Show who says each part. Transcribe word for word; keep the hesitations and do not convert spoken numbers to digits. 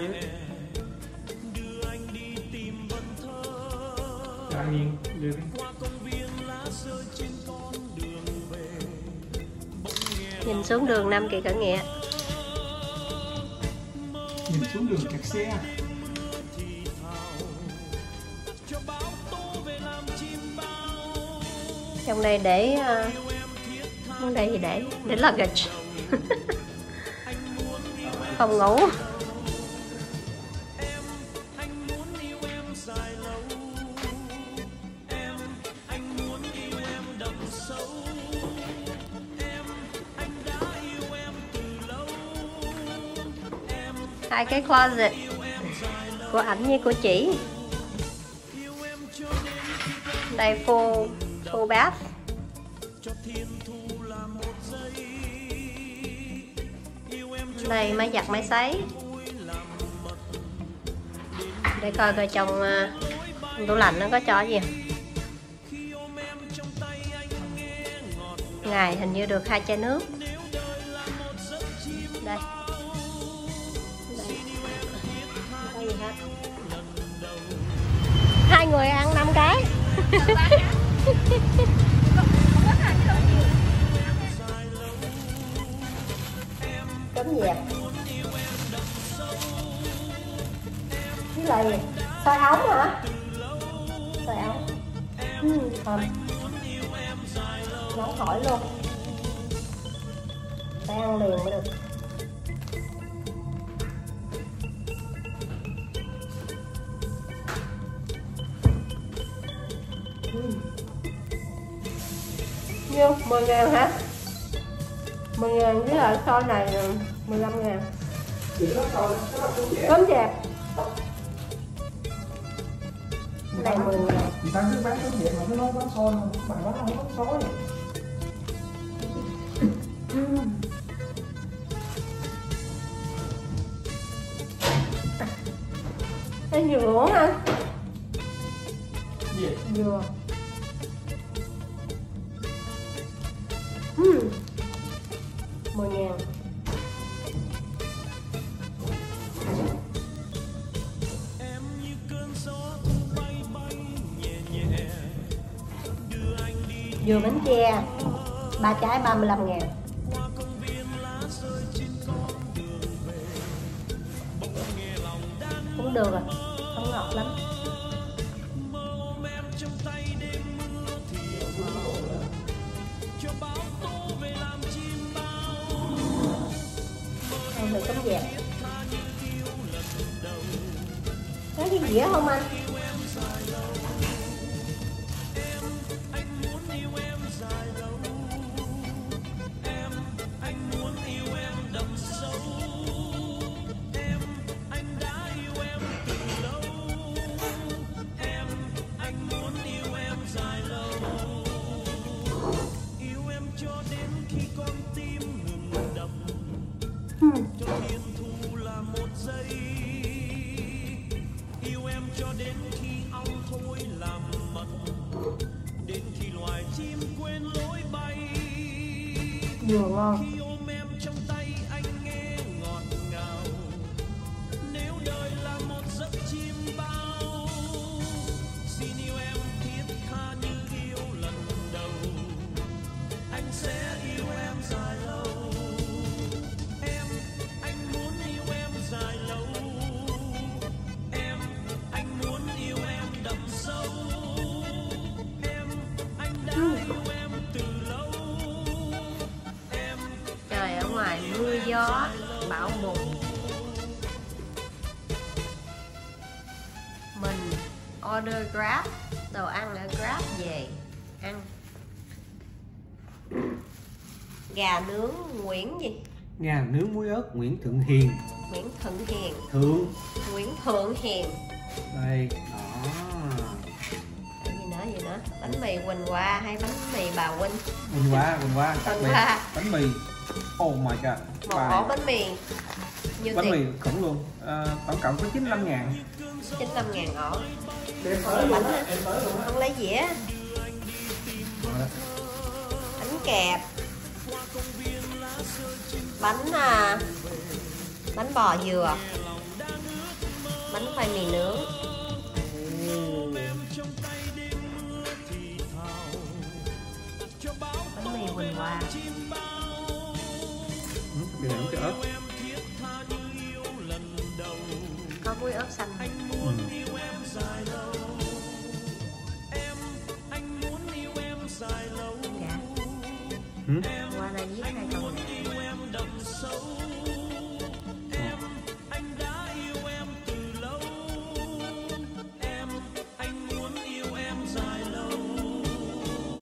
Speaker 1: nhé.
Speaker 2: Dạ Hiền, đưa đi.
Speaker 3: Nhìn xuống đường Nam Kỳ Khởi Nghĩa.
Speaker 2: Nhìn xuống đường kẹt xe.
Speaker 3: Trong đây để trong đây thì để để luggage. Phòng ngủ. Hai cái closet của ảnh với của chị. Đây full full bath. Đây máy giặt máy sấy. Để coi coi trong uh, tủ lạnh nó có cho gì. Ngày hình như được hai chai nước. Đây. Đây. Gì hết. Hai người ăn năm cái. Cấm dẹp. Cái là gì? Xôi ống hả? Xôi ống. Ừ, thơm. Nóng hổi luôn. Phải ăn liền mới được. Nhiêu? mười ngàn hả? mười ngàn với lại xôi này mười lăm ngàn. Cấm dẹp. Này mười ngàn.
Speaker 2: Người ta cứ bán cấm dẹp mà cứ nói bán xôi không? Bạn bán không có xôi.
Speaker 3: Cái dừa uống anh.
Speaker 2: Gì?
Speaker 3: Dừa. Uhm. mười ngàn. Dừa bánh tre ba trái ba mươi lăm ngàn. Cũng được rồi, không ngọt lắm. Ăn thử cấm dẹp. Có cái dĩa không anh? Dừa ngon. Trời, ở ngoài mưa gió bão bùng, mình order Grab, đồ ăn ở Grab về ăn. Gà nướng Nguyễn gì?
Speaker 2: Gà nướng muối ớt Nguyễn Thượng Hiền.
Speaker 3: Nguyễn Thượng Hiền.
Speaker 2: Thượng.
Speaker 3: Nguyễn Thượng Hiền.
Speaker 2: Đây, đó.
Speaker 3: Gì nữa, gì nữa? Bánh mì Quỳnh Hoa hay bánh mì bà Quỳnh?
Speaker 2: Quỳnh Hoa, Quỳnh Hoa.
Speaker 3: Quỳnh Hoa.
Speaker 2: Bánh mì. Oh my god.
Speaker 3: Một ổ bánh mì. Nhiêu
Speaker 2: bánh
Speaker 3: tiền?
Speaker 2: mì khủng luôn. À, tổng cộng có chín mươi lăm ngàn.
Speaker 3: chín mươi lăm ngàn ổ.
Speaker 2: Em tới luôn á, em tới luôn á.
Speaker 3: Không lấy dĩa. Bánh kẹp. Bánh à, bánh bò dừa. Bánh khoai mì nướng. Bánh mì Quỳnh Hoa.
Speaker 1: Cái này cái ớt.
Speaker 3: Có muối ớt xanh.
Speaker 1: Ừ.
Speaker 3: Dạ.
Speaker 1: Ừ.
Speaker 3: Qua đây viết hai câu.